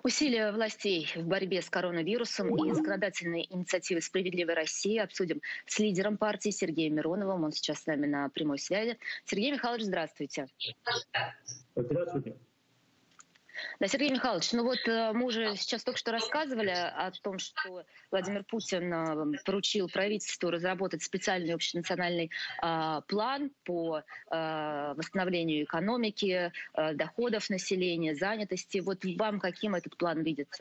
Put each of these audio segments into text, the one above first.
Усилия властей в борьбе с коронавирусом и законодательные инициативы «Справедливой России» обсудим с лидером партии Сергеем Мироновым. Он сейчас с нами на прямой связи. Сергей Михайлович, здравствуйте. Здравствуйте. Да, Сергей Михайлович, мы уже сейчас только что рассказывали о том, что Владимир Путин поручил правительству разработать специальный общенациональный план по восстановлению экономики, доходов населения, занятости. Вот вам каким этот план видится?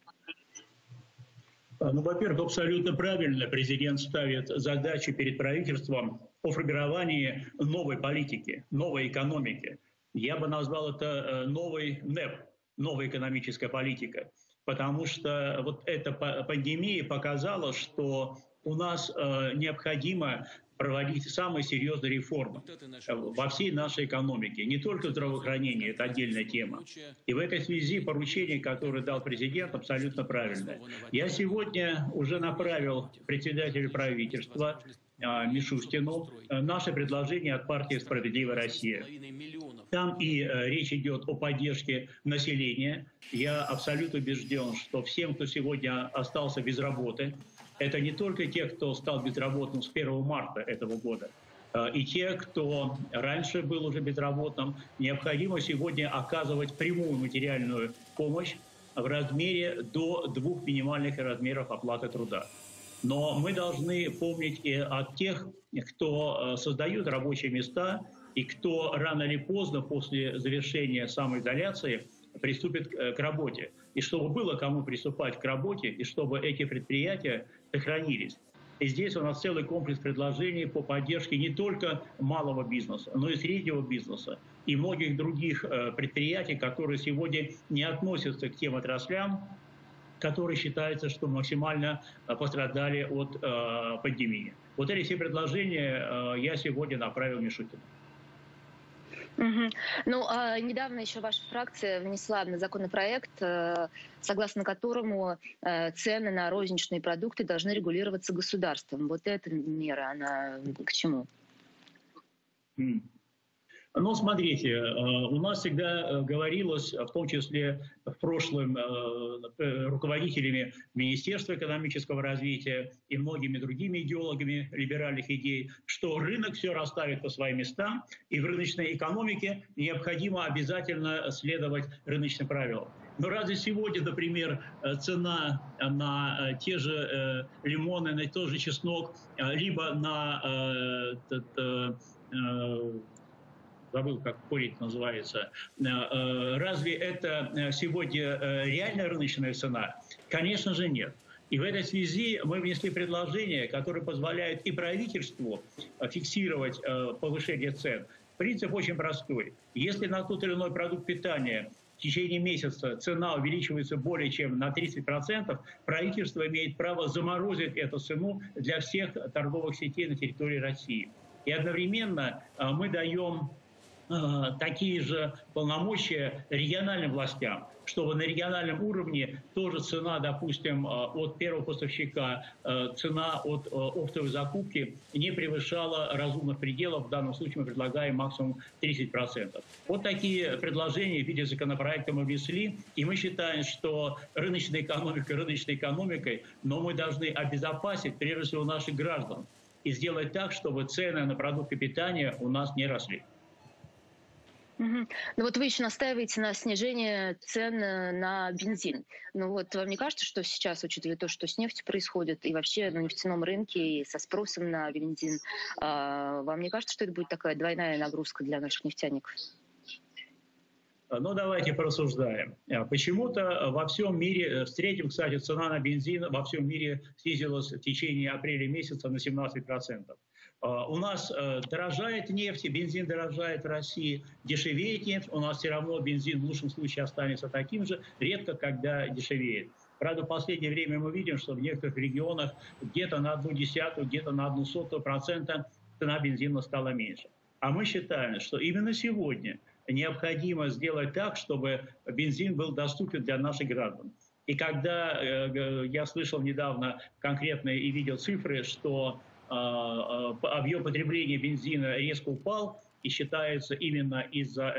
Во-первых, абсолютно правильно президент ставит задачи перед правительством о формировании новой политики, новой экономики. Я бы назвал это новой НЭП, новая экономическая политика, потому что вот эта пандемия показала, что у нас необходимо проводить самые серьезные реформы во всей нашей экономике, не только здравоохранение, это отдельная тема. И в этой связи поручение, которое дал президент, абсолютно правильное. Я сегодня уже направил председателю правительства Мишустину наше предложение от партии «Справедливая Россия». Там и речь идет о поддержке населения. Я абсолютно убежден, что всем, кто сегодня остался без работы, это не только те, кто стал безработным с 1 марта этого года, и те, кто раньше был уже безработным, необходимо сегодня оказывать прямую материальную помощь в размере до 2 минимальных размеров оплаты труда. Но мы должны помнить и о тех, кто создает рабочие места и кто рано или поздно после завершения самоизоляции приступит к работе. И чтобы было кому приступать к работе, и чтобы эти предприятия сохранились. И здесь у нас целый комплекс предложений по поддержке не только малого бизнеса, но и среднего бизнеса и многих других предприятий, которые сегодня не относятся к тем отраслям, которые считается, что максимально пострадали от пандемии. Вот эти все предложения я сегодня направил Мишустину. Недавно еще ваша фракция внесла законопроект, согласно которому цены на розничные продукты должны регулироваться государством. Вот эта мера, она к чему? Ну, смотрите, у нас всегда говорилось, в том числе в прошлом руководителями Министерства экономического развития и многими другими идеологами либеральных идей, что рынок все расставит по своим местам, и в рыночной экономике необходимо обязательно следовать рыночным правилам. Но разве сегодня, например, цена на те же лимоны, на тот же чеснок, либо на забыл, как корень называется. Разве это сегодня реальная рыночная цена? Конечно же нет. И в этой связи мы внесли предложение, которое позволяет и правительству фиксировать повышение цен. Принцип очень простой. Если на тот или иной продукт питания в течение месяца цена увеличивается более чем на 30%, правительство имеет право заморозить эту цену для всех торговых сетей на территории России. И одновременно мы даем такие же полномочия региональным властям, чтобы на региональном уровне тоже цена, допустим, от первого поставщика, цена от оптовой закупки не превышала разумных пределов. В данном случае мы предлагаем максимум 30%. Вот такие предложения в виде законопроекта мы внесли, и мы считаем, что рыночная экономика рыночной экономикой, но мы должны обезопасить, прежде всего, наших граждан и сделать так, чтобы цены на продукты питания у нас не росли. Вот вы еще настаиваете на снижении цен на бензин. Вам не кажется, что сейчас, учитывая то, что с нефтью происходит, и вообще на нефтяном рынке, и со спросом на бензин, вам не кажется, что это будет такая двойная нагрузка для наших нефтяников? Ну, давайте порассуждаем. Почему-то во всем мире, в среднем, кстати, цена на бензин во всем мире снизилась в течение апреля месяца на 17%. У нас дорожает нефть, бензин дорожает в России, дешевеет нефть, у нас все равно бензин в лучшем случае останется таким же, редко когда дешевеет. Правда, в последнее время мы видим, что в некоторых регионах где-то на 0,1, где-то на 0,01% цена бензина стала меньше. А мы считаем, что именно сегодня необходимо сделать так, чтобы бензин был доступен для наших граждан. И когда я слышал недавно конкретные и видел цифры, что объем потребления бензина резко упал, и считается именно из-за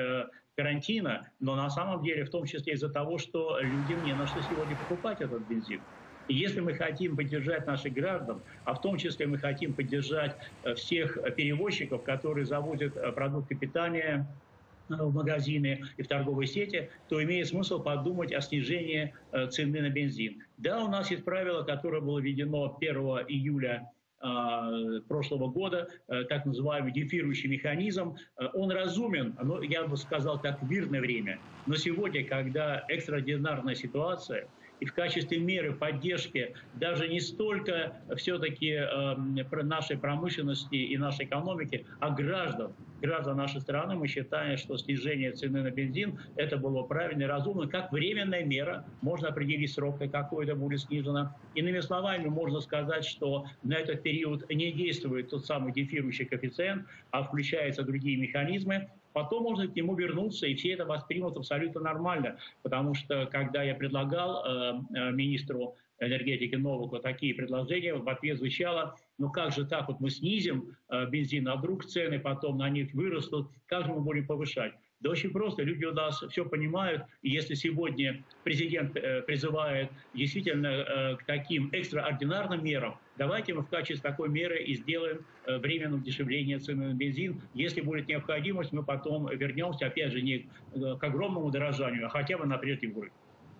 карантина, но на самом деле в том числе из-за того, что людям не на что сегодня покупать этот бензин. И если мы хотим поддержать наших граждан, а в том числе мы хотим поддержать всех перевозчиков, которые завозят продукты питания в магазины и в торговые сети, то имеет смысл подумать о снижении цены на бензин. Да, у нас есть правило, которое было введено 1 июля прошлого года, так называемый дефирующий механизм. Он разумен, но я бы сказал так, в мирное время. Но сегодня, когда экстраординарная ситуация, и в качестве меры поддержки даже не столько все-таки нашей промышленности и нашей экономики, а граждан нашей страны, мы считаем, что снижение цены на бензин – это было правильно и разумно, как временная мера. Можно определить срок, какой это будет снижено. Иными словами, можно сказать, что на этот период не действует тот самый дефирующий коэффициент, а включаются другие механизмы. Потом можно к нему вернуться, и все это воспримут абсолютно нормально. Потому что, когда я предлагал министру энергетики Новаку такие предложения, в ответ звучало: ну как же так, вот мы снизим бензин, а вдруг цены потом на них вырастут, как же мы будем повышать? Да очень просто, люди у нас все понимают, и если сегодня президент призывает действительно к таким экстраординарным мерам, давайте мы в качестве такой меры и сделаем временное удешевление цены на бензин. Если будет необходимость, мы потом вернемся, опять же, не к огромному дорожанию, а хотя бы на прежний уровень.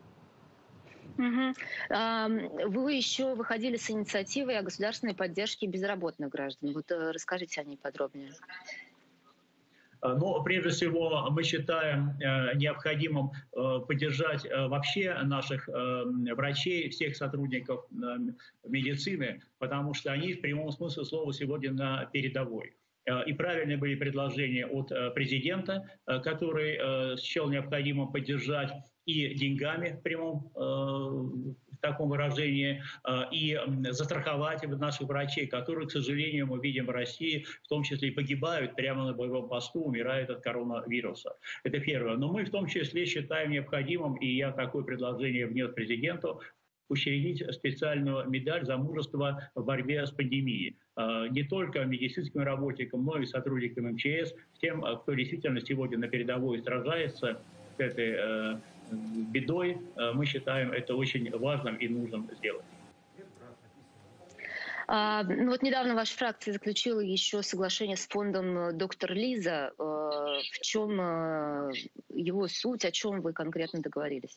Вы еще выходили с инициативой о государственной поддержке безработных граждан. Вот расскажите о ней подробнее. Но прежде всего мы считаем необходимым поддержать вообще наших врачей, всех сотрудников медицины, потому что они в прямом смысле слова сегодня на передовой. И правильные были предложения от президента, который счел необходимым поддержать и деньгами в прямом в таком выражении, и застраховать наших врачей, которые, к сожалению, мы видим в России, в том числе и погибают прямо на боевом посту, умирают от коронавируса. Это первое. Но мы в том числе считаем необходимым, и я такое предложение внес президенту, учредить специальную медаль за мужество в борьбе с пандемией. Не только медицинским работникам, но и сотрудникам МЧС, тем, кто действительно сегодня на передовой сражается с этой бедой, мы считаем это очень важным и нужным сделать. Ну вот недавно ваша фракция заключила еще соглашение с фондом «Доктор Лиза». В чем его суть, о чем вы конкретно договорились?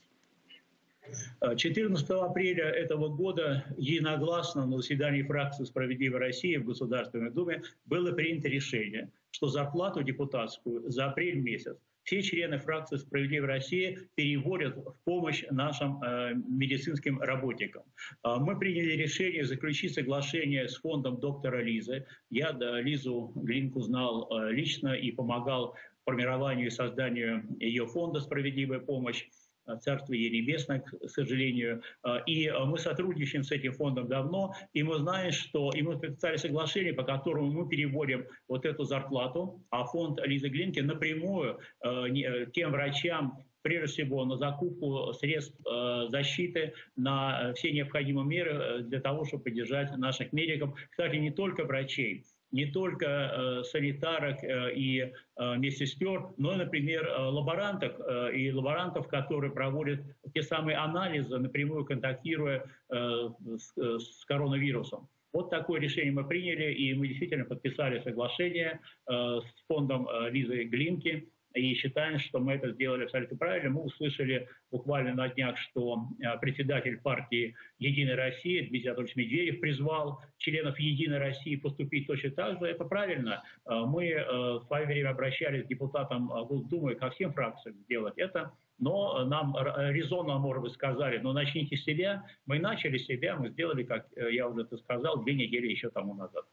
14 апреля этого года единогласно на заседании фракции «Справедливая Россия» в Государственной Думе было принято решение, что зарплату депутатскую за апрель месяц все члены фракции «Справедливая Россия» переводят в помощь нашим медицинским работникам. Мы приняли решение заключить соглашение с фондом доктора Лизы. Я Лизу Глинку знал лично и помогал формированию и созданию ее фонда «Справедливая помощь». Царство ей небесное, к сожалению. И мы сотрудничаем с этим фондом давно, и мы знаем, что и мы подписали соглашение, по которому мы переводим вот эту зарплату, а фонд Лизы Глинки напрямую тем врачам, прежде всего на закупку средств защиты, на все необходимые меры для того, чтобы поддержать наших медиков. Кстати, не только врачей, не только санитарок и медсестер, но, например, лаборантов, которые проводят те самые анализы, напрямую контактируя с коронавирусом. Вот такое решение мы приняли, и мы действительно подписали соглашение с фондом Лизы Глинки. И считаем, что мы это сделали абсолютно правильно. Мы услышали буквально на днях, что председатель партии «Единая Россия» Дмитрий Анатольевич Медведев призвал членов «Единой России» поступить точно так же. Это правильно. Мы в свое время обращались к депутатам Госдумы, ко всем фракциям сделать это. Но нам резонно, может быть, сказали: ну начните с себя. Мы начали с себя, мы сделали, как я уже это сказал, 2 недели еще тому назад.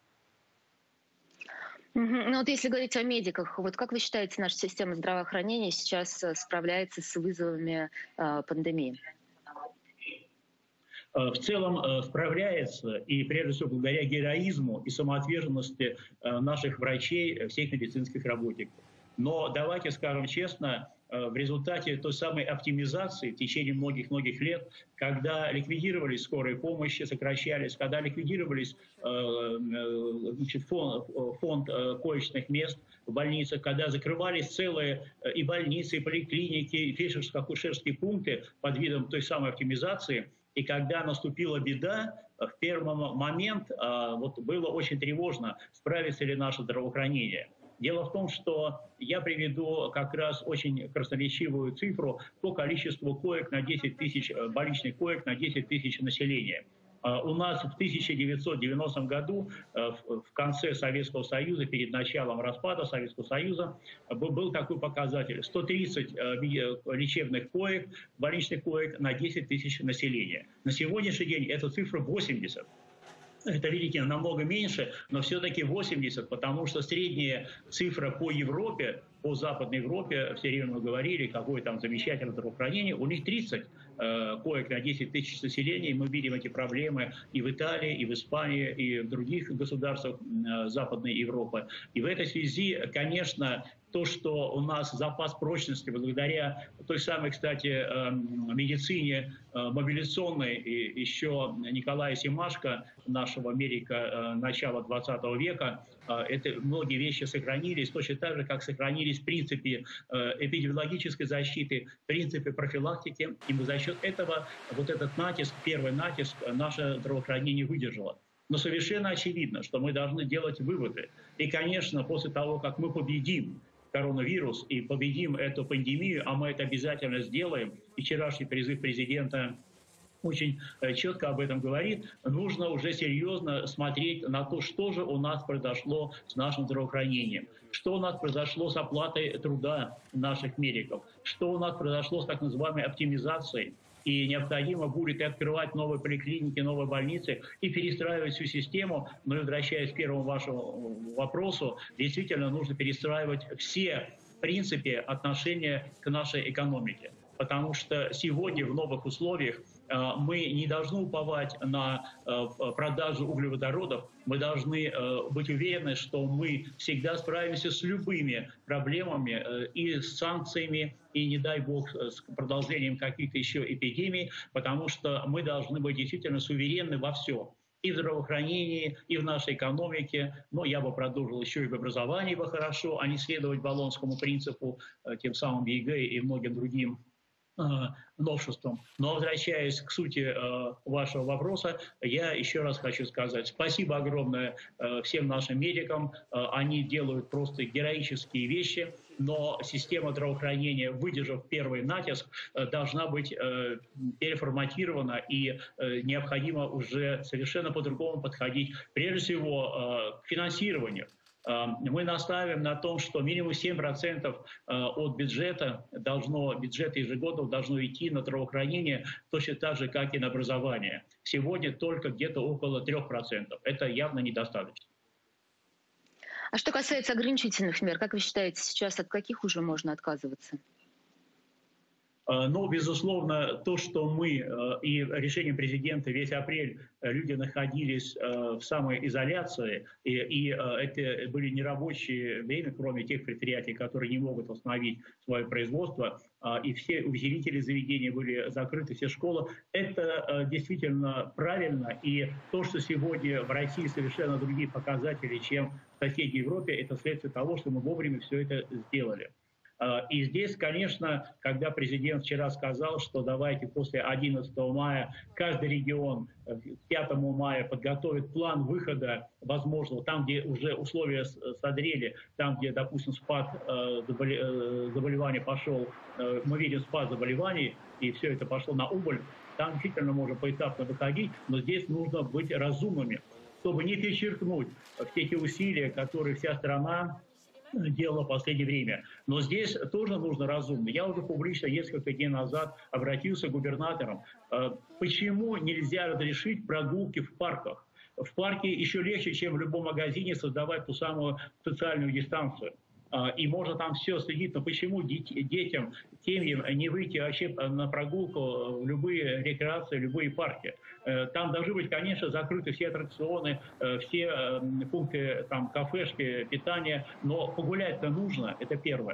Ну вот если говорить о медиках, вот как вы считаете, наша система здравоохранения сейчас справляется с вызовами пандемии? В целом справляется, и прежде всего благодаря героизму и самоотверженности наших врачей, всех медицинских работников. Но давайте скажем честно, в результате той самой оптимизации в течение многих-многих лет, когда ликвидировались скорые помощи, сокращались, когда ликвидировались фонд коечных мест в больницах, когда закрывались целые и больницы, и поликлиники, и фельдшерско-акушерские пункты под видом той самой оптимизации. И когда наступила беда, в первый момент было очень тревожно, справится ли наше здравоохранение. Дело в том, что я приведу как раз очень красноречивую цифру по количеству коек на 10 тысяч, больничных коек на 10 тысяч населения. У нас в 1990 году, в конце Советского Союза, перед началом распада Советского Союза, был такой показатель: 130 лечебных коек, больничных коек на 10 тысяч населения. На сегодняшний день эта цифра 80. Это, видите, намного меньше, но все-таки 80, потому что средняя цифра по Европе, по Западной Европе, все время мы говорили, какое там замечательное здравоохранение, у них 30 коек на 10 тысяч населения, и мы видим эти проблемы и в Италии, и в Испании, и в других государствах Западной Европы. И в этой связи, конечно, то, что у нас запас прочности благодаря той самой, кстати, медицине мобилизационной еще Николая Семашко, нашего медика начала 20 века, это многие вещи сохранились, точно так же, как сохранились принципы эпидемиологической защиты, принципы профилактики. И за счет этого вот этот натиск, первый натиск, наше здравоохранение выдержало. Но совершенно очевидно, что мы должны делать выводы. И, конечно, после того, как мы победим коронавирус и победим эту пандемию, а мы это обязательно сделаем, и вчерашний призыв президента очень четко об этом говорит, нужно уже серьезно смотреть на то, что же у нас произошло с нашим здравоохранением, что у нас произошло с оплатой труда наших медиков, что у нас произошло с так называемой оптимизацией. И необходимо будет и открывать новые поликлиники, новые больницы и перестраивать всю систему. Но, возвращаясь к первому вашему вопросу, действительно нужно перестраивать все принципы отношения к нашей экономике. Потому что сегодня в новых условиях мы не должны уповать на продажу углеводородов, мы должны быть уверены, что мы всегда справимся с любыми проблемами и с санкциями, и, не дай бог, с продолжением каких-то еще эпидемий, потому что мы должны быть действительно суверенны во всем. И в здравоохранении, и в нашей экономике. Но я бы продолжил еще и в образовании бы хорошо, а не следовать Болонскому принципу, тем самым ЕГЭ и многим другим новшеством. Но возвращаясь к сути вашего вопроса, я еще раз хочу сказать спасибо огромное всем нашим медикам. Они делают просто героические вещи, но система здравоохранения, выдержав первый натиск, должна быть переформатирована, и необходимо уже совершенно по-другому подходить, прежде всего, к финансированию. Мы настаиваем на том, что минимум 7% от бюджета ежегодно должно идти на здравоохранение, точно так же, как и на образование. Сегодня только где-то около 3%. Это явно недостаточно. А что касается ограничительных мер, как вы считаете, сейчас от каких уже можно отказываться? Но, безусловно, то, что мы и решением президента весь апрель люди находились в самоизоляции, и это были нерабочие время, кроме тех предприятий, которые не могут восстановить свое производство, и все увеселители заведения были закрыты, все школы. Это действительно правильно, и то, что сегодня в России совершенно другие показатели, чем в соседней Европе, это следствие того, что мы вовремя все это сделали. И здесь, конечно, когда президент вчера сказал, что давайте после 11 мая каждый регион к 5 мая подготовит план выхода возможного, там, где уже условия созрели, там, где, допустим, спад заболеваний пошел, мы видим спад заболеваний, и все это пошло на убыль, там действительно можно поэтапно выходить, но здесь нужно быть разумными, чтобы не перечеркнуть все те усилия, которые вся страна дело в последнее время. Но здесь тоже нужно разумно. Я уже публично несколько дней назад обратился к губернаторам. Почему нельзя разрешить прогулки в парках? В парке еще легче, чем в любом магазине, создавать ту самую социальную дистанцию. И можно там все следить, но почему детям, семьям не выйти вообще на прогулку в любые рекреации, в любые парки? Там должны быть, конечно, закрыты все аттракционы, все пункты, там, кафешки, питания, но погулять-то нужно, это первое.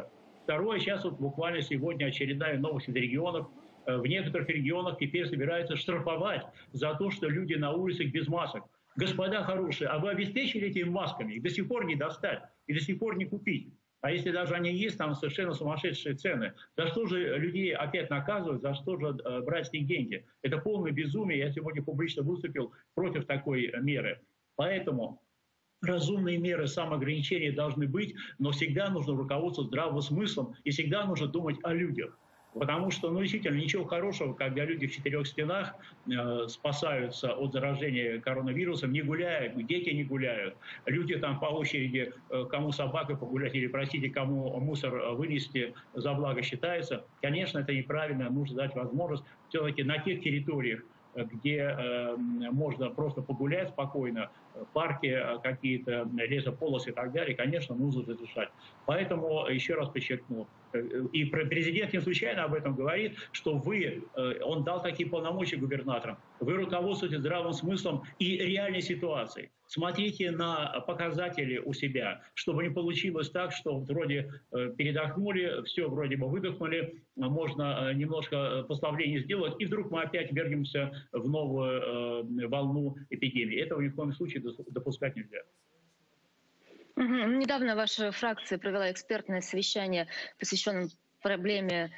Второе, сейчас вот буквально сегодня очередная новость из регионов. В некоторых регионах теперь собираются штрафовать за то, что люди на улицах без масок. Господа хорошие, а вы обеспечили этими масками? Их до сих пор не достать и до сих пор не купить. А если даже они есть, там совершенно сумасшедшие цены. За что же людей опять наказывают, за что же брать с них деньги? Это полное безумие. Я сегодня публично выступил против такой меры. Поэтому разумные меры самоограничения должны быть, но всегда нужно руководствоваться здравым смыслом и всегда нужно думать о людях. Потому что, ну, действительно, ничего хорошего, когда люди в четырех стенах спасаются от заражения коронавирусом, не гуляют, дети не гуляют, люди там по очереди, кому собакой погулять или, простите, кому мусор вынести за благо считается. Конечно, это неправильно, нужно дать возможность все-таки на тех территориях, где можно просто погулять спокойно, парки какие-то, лесополосы и так далее, конечно, нужно разрешать. Поэтому, еще раз подчеркну, и президент не случайно об этом говорит, что он дал такие полномочия губернаторам, вы руководствуетесь здравым смыслом и реальной ситуацией. Смотрите на показатели у себя, чтобы не получилось так, что вроде передохнули, все вроде бы выдохнули, можно немножко послабление сделать, и вдруг мы опять вернемся в новую волну эпидемии. Этого ни в коем случае допускать нельзя. Недавно ваша фракция провела экспертное совещание, посвященное проблеме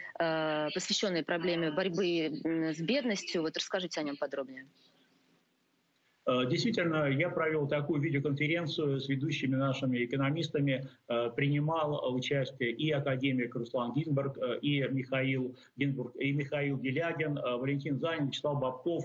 борьбы с бедностью. Вот расскажите о нем подробнее. Действительно, я провел такую видеоконференцию с ведущими нашими экономистами, принимал участие и академик Руслан Гинзбург, и Михаил Делягин, Валентин Занин, Вячеслав Бабков,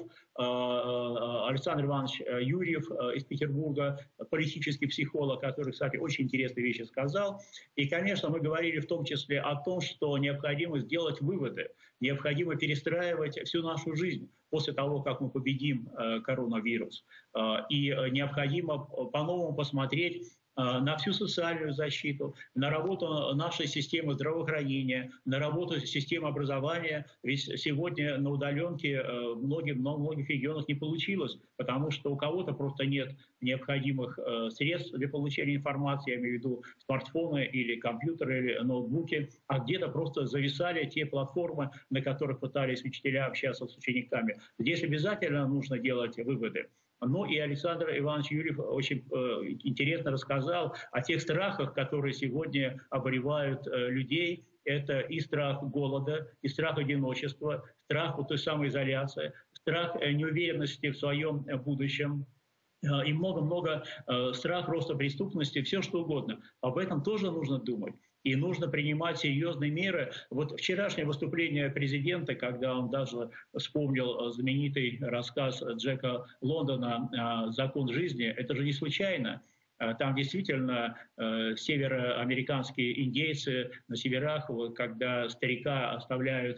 Александр Иванович Юрьев из Петербурга, политический психолог, который, кстати, очень интересные вещи сказал. И, конечно, мы говорили в том числе о том, что необходимо сделать выводы, необходимо перестраивать всю нашу жизнь после того, как мы победим коронавирус. И необходимо по-новому посмотреть на всю социальную защиту, на работу нашей системы здравоохранения, на работу системы образования. Ведь сегодня на удаленке в многих регионах не получилось, потому что у кого-то просто нет необходимых средств для получения информации, я имею в виду смартфоны или компьютеры, или ноутбуки, а где-то просто зависали те платформы, на которых пытались учителя общаться с учениками. Здесь обязательно нужно делать выводы. Ну и Александр Иванович Юрьев очень интересно рассказал о тех страхах, которые сегодня обуревают людей. Это и страх голода, и страх одиночества, страх вот той самой изоляции, страх неуверенности в своем будущем. И много-много страх роста преступности, все что угодно. Об этом тоже нужно думать. И нужно принимать серьезные меры. Вот вчерашнее выступление президента, когда он даже вспомнил знаменитый рассказ Джека Лондона «Закон жизни», это же не случайно. Там действительно североамериканские индейцы на северах, когда старика оставляют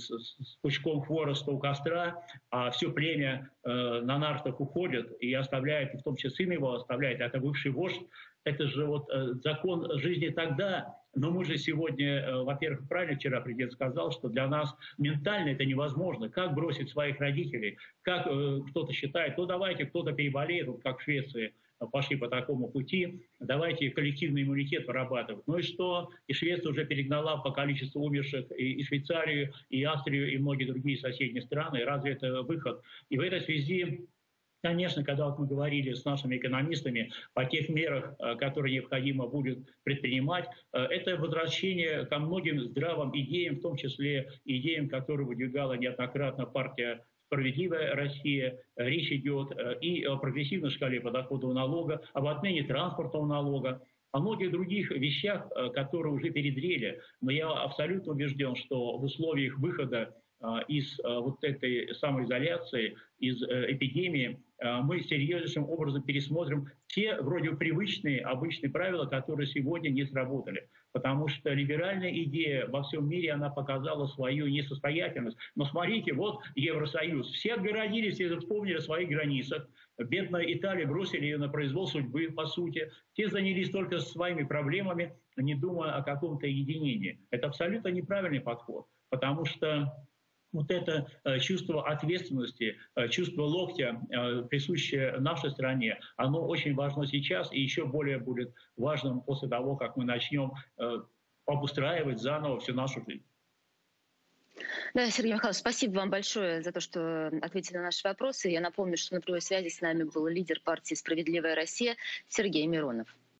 с пучком хвороста у костра, а все племя на нартах уходит и оставляет, и в том числе сын его оставляет, это бывший вождь. Это же вот закон жизни тогда. Но мы же сегодня, во-первых, правильно вчера президент сказал, что для нас ментально это невозможно. Как бросить своих родителей? Как кто-то считает, ну давайте кто-то переболеет, вот как в Швеции пошли по такому пути, давайте коллективный иммунитет вырабатывать. Ну и что? И Швеция уже перегнала по количеству умерших и Швейцарию, и Австрию, и многие другие соседние страны. Разве это выход? И в этой связи, конечно, когда вот мы говорили с нашими экономистами о тех мерах, которые необходимо будет предпринимать, это возвращение ко многим здравым идеям, в том числе идеям, которые выдвигала неоднократно партия «Справедливая Россия». Речь идет и о прогрессивной шкале подоходного налога, об отмене транспортного налога, о многих других вещах, которые уже перезрели. Но я абсолютно убежден, что в условиях выхода из вот этой самоизоляции, из эпидемии, мы серьезнейшим образом пересмотрим те вроде привычные, обычные правила, которые сегодня не сработали. Потому что либеральная идея во всем мире, она показала свою несостоятельность. Но смотрите, вот Евросоюз. Все отгородились, все вспомнили о своих границах. Бедная Италия бросили ее на произвол судьбы, по сути. Все занялись только своими проблемами, не думая о каком-то единении. Это абсолютно неправильный подход, потому что вот это чувство ответственности, чувство локтя, присущее нашей стране, оно очень важно сейчас и еще более будет важным после того, как мы начнем обустраивать заново всю нашу жизнь. Да, Сергей Михайлович, спасибо вам большое за то, что ответили на наши вопросы. Я напомню, что на прямой связи с нами был лидер партии «Справедливая Россия» Сергей Миронов.